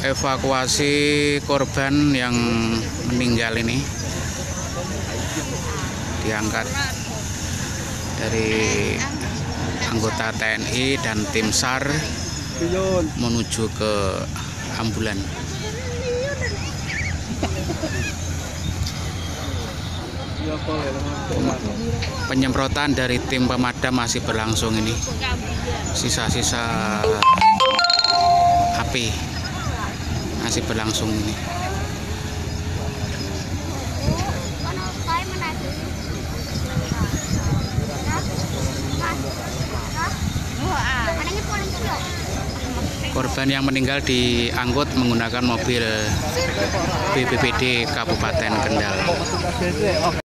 evakuasi korban yang meninggal ini diangkat dari anggota TNI dan tim SAR menuju ke ambulan. Penyemprotan dari tim pemadam masih berlangsung ini. Sisa-sisa api masih berlangsung ini. Korban yang meninggal diangkut menggunakan mobil BPBD Kabupaten Kendal.